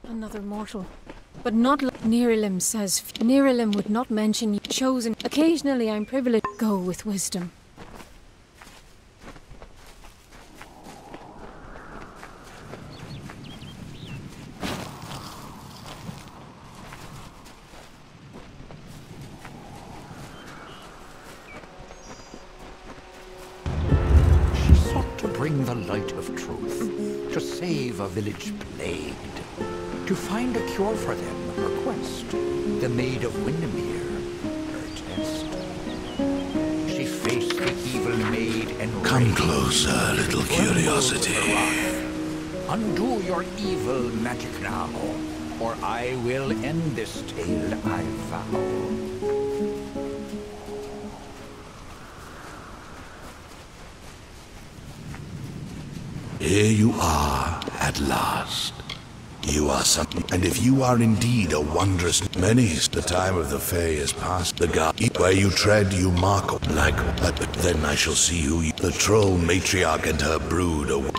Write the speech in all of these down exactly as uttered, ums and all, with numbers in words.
Another mortal. But not like Nerilim says. Nerilim would not mention you chosen. Occasionally I'm privileged to go with wisdom. She sought to bring the light of truth, to save a village plagued, to find a cure for them, her quest, the Maid of Windermere, her test. She faced the evil maid and Come closer, little curiosity. Undo your evil magic now, or I will end this tale, I vow. Here you are, at last. You are something, and if you are indeed a wondrous, many's the time of the Fae is past. The god, where you tread, you mark like. But then I shall see who you, the troll matriarch and her brood. Are,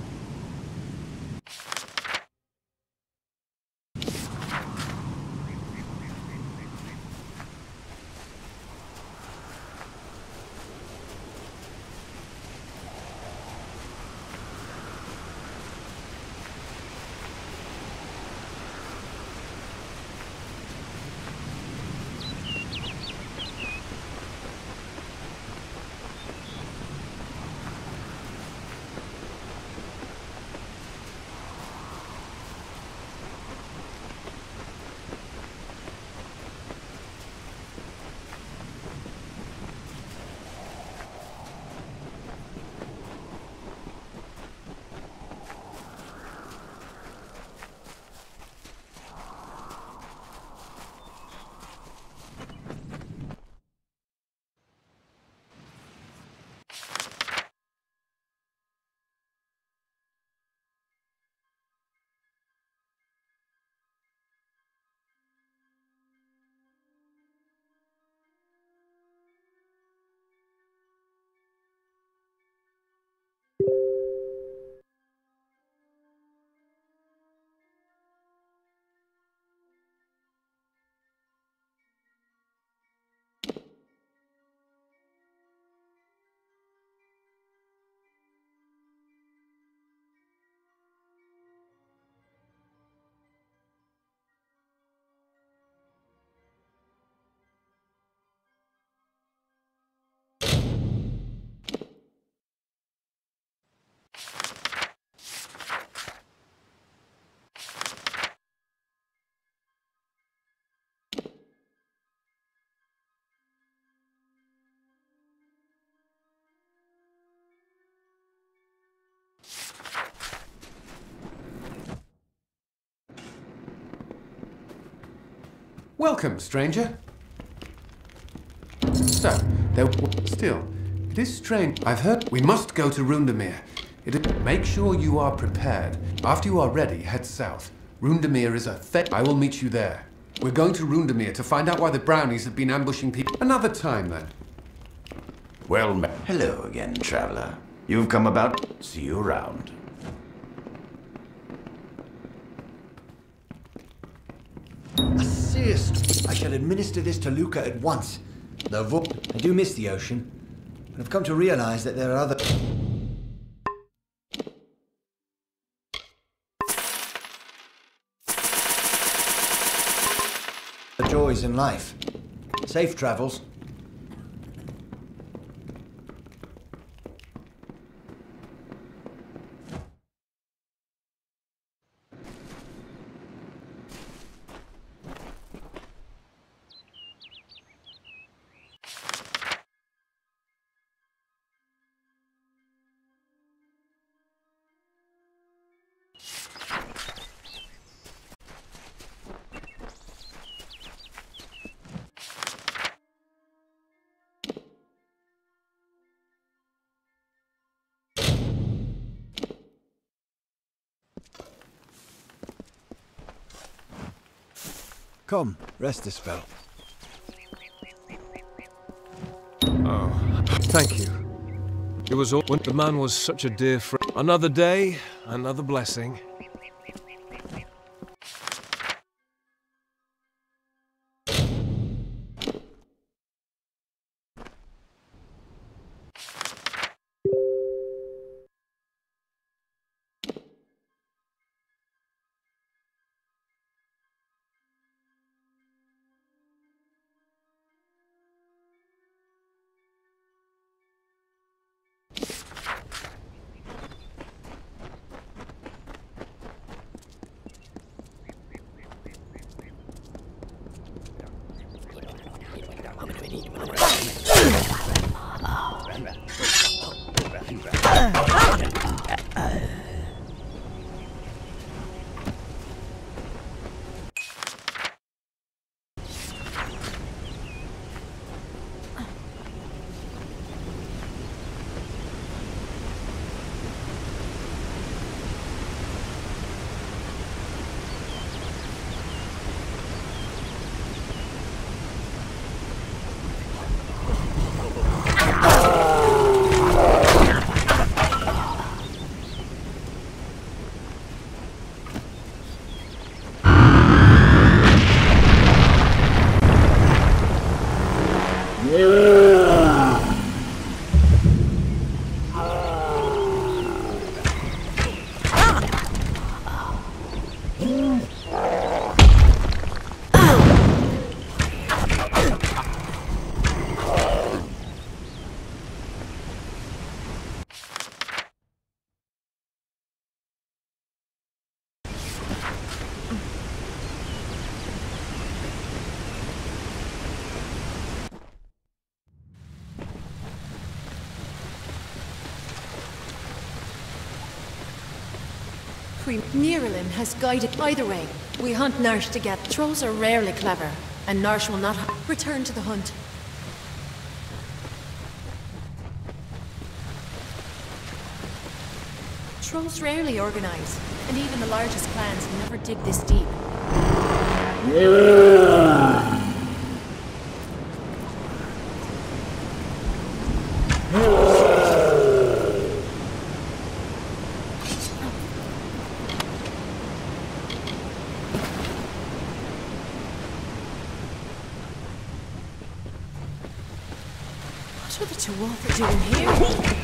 Welcome, stranger. So, there still, it is strange. I've heard we must go to Rundermere. It is, make sure you are prepared. After you are ready, head south. Rundermere is a th- I will meet you there. We're going to Rundermere to find out why the brownies have been ambushing people. Another time, then. Well met. Hello again, traveler. You've come about. See you around. Assist! I shall administer this to Luca at once. The vo- I do miss the ocean, but I've come to realize that there are other... joys in life. Safe travels. Come, rest a spell. Oh, thank you. It was all when the man was such a dear friend. Another day, another blessing. We Niralim has guided either way. We hunt Narsh together. Trolls are rarely clever, and Narsh will not return to the hunt. Trolls rarely organize, and even the largest clans never dig this deep. What are the Tuatha doing here?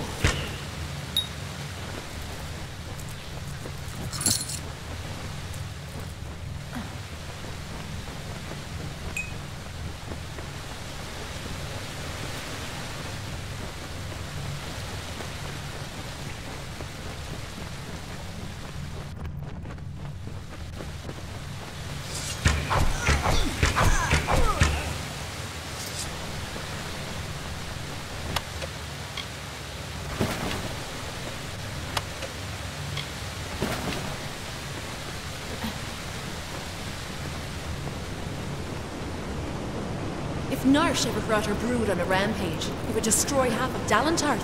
If Narsh ever brought her brood on a rampage, it would destroy half of Dalentarth.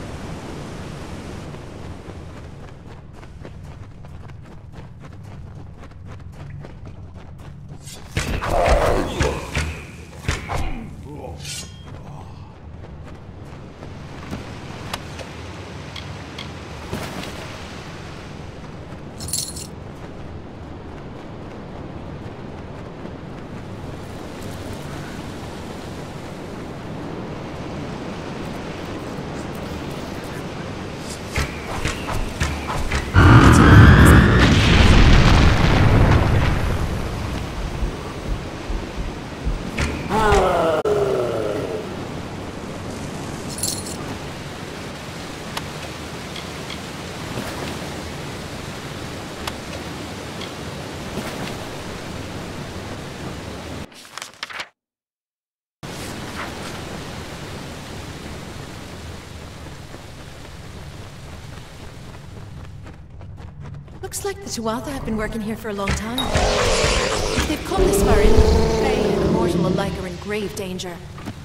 Looks like the Tuatha have been working here for a long time. If they've come this far in, they and the mortal alike are in grave danger.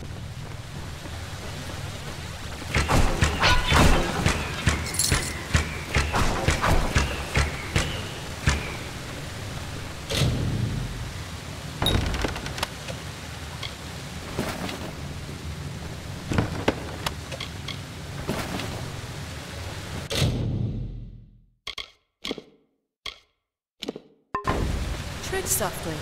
Tread softly.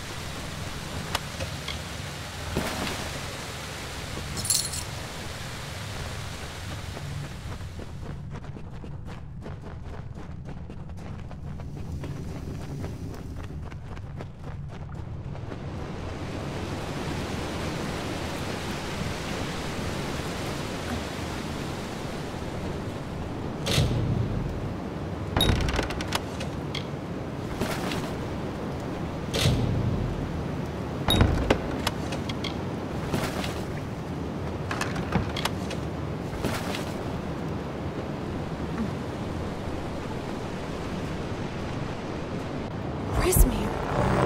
Prismere.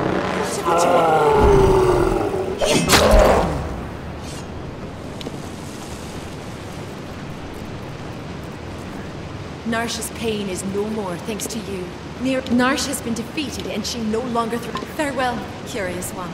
Narsh's pain is no more thanks to you. Near Narsh has been defeated and she no longer threatens. Farewell, curious one.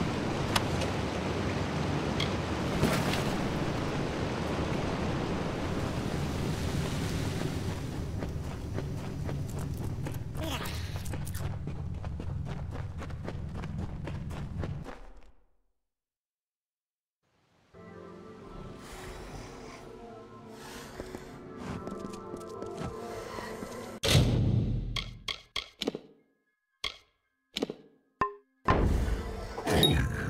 Hey.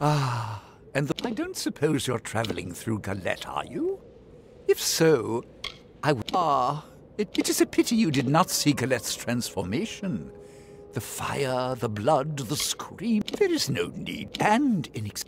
Ah, and the, I don't suppose you're traveling through Galette, are you? If so, I w- ah, it, it is a pity you did not see Galette's transformation. The fire, the blood, the scream. There is no need. And inex-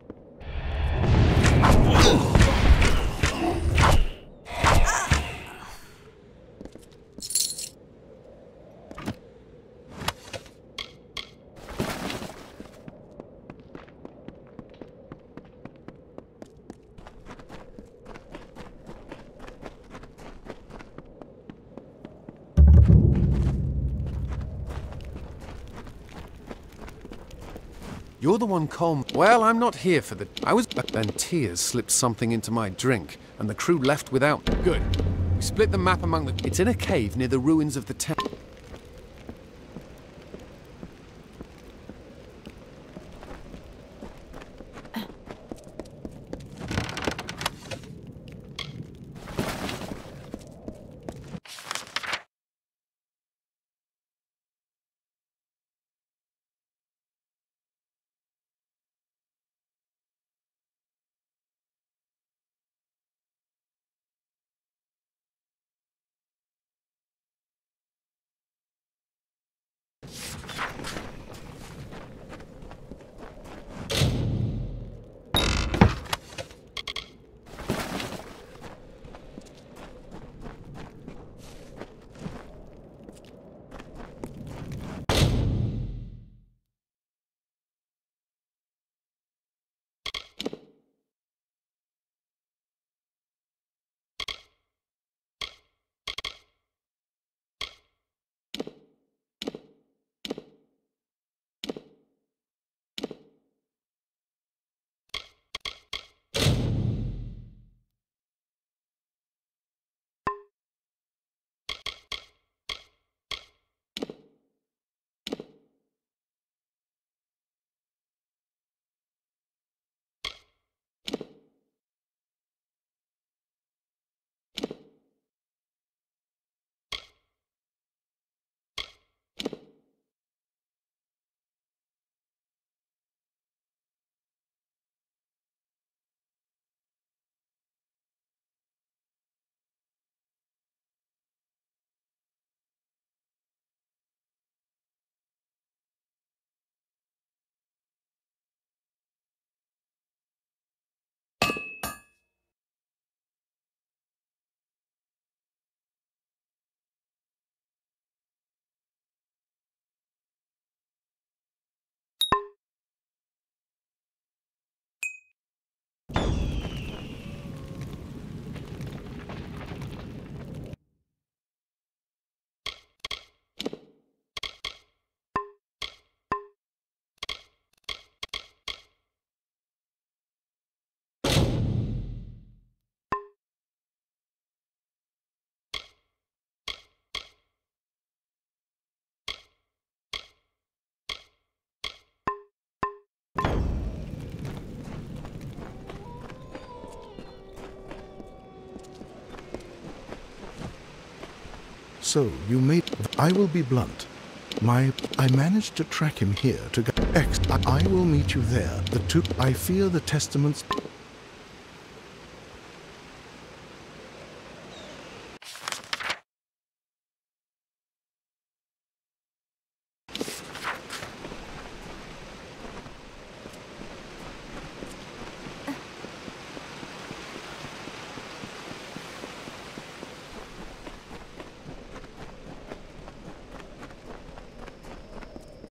You're the one Colm... Well, I'm not here for the... I was... Then Tears slipped something into my drink, and the crew left without... Good. We split the map among the... It's in a cave near the ruins of the town. So, you made... I will be blunt. My... I managed to track him here to go... X. I, I will meet you there. The two... I fear the testaments...